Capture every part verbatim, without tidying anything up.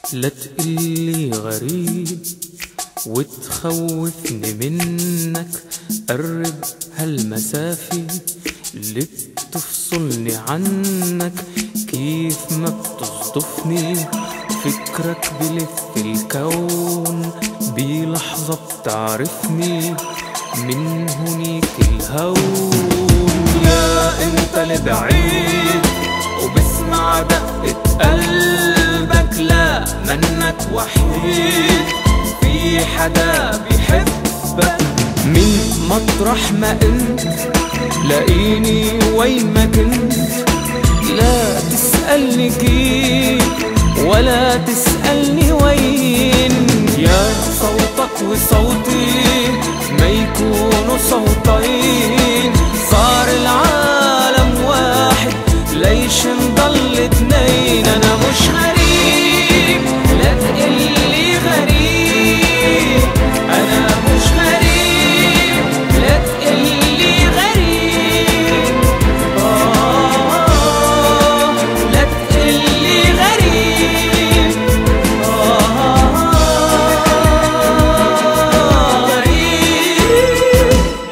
لا تقلي غريب وتخوفني منك، قرب هالمسافة اللي بتفصلني عنك. كيف ما بتصدفني فكرك بلف الكون، بلحظة بتعرفني من هونيك الهون. يا انت البعيد وبسمع دقة قلبك، لا منك وحيد في حدا بيحبك. من مطرح ما انت لاقيني وين ما كنت، لا تسألني كيف ولا تسألني وين. يا صوتك وصوتي ما يكونوا صوتين، صار العالم واحد ليش نضل اتنين. انا مش غريب لا تقلي غريب، انا مش غريب لا تقلي غريب. آه لا تقلي غريب. آه غريب.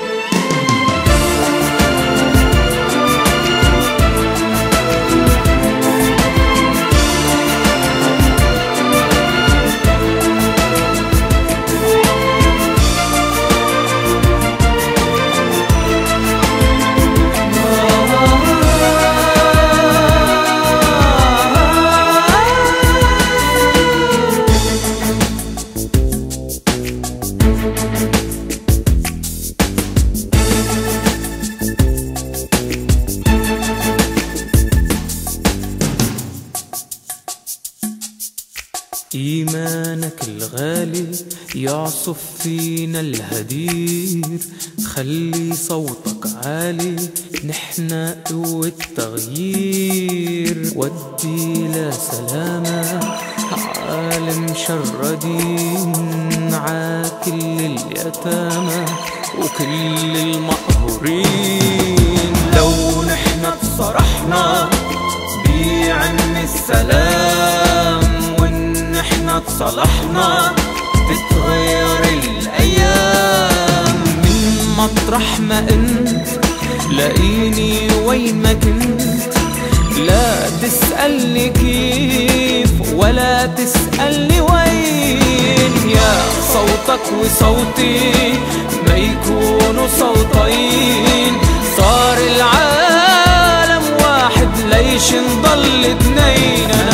إيمانك الغالي يعصف فينا الهدير، خلي صوتك عالي نحنا قوة تغيير. ودي لسلامة عالم شردين، عاكل اليتامى وكل المقهورين. لو نحنا تصرحنا بعلم السلام ونحنا تصلحنا تتغير الأيام. من مطرح ما انت لاقيني وين ما كنت، لا تسألني كيف ولا تسألني وين. يا صوتك وصوتي ما يكونوا صوتين، صار العالم واحد ليش نضل اتنين.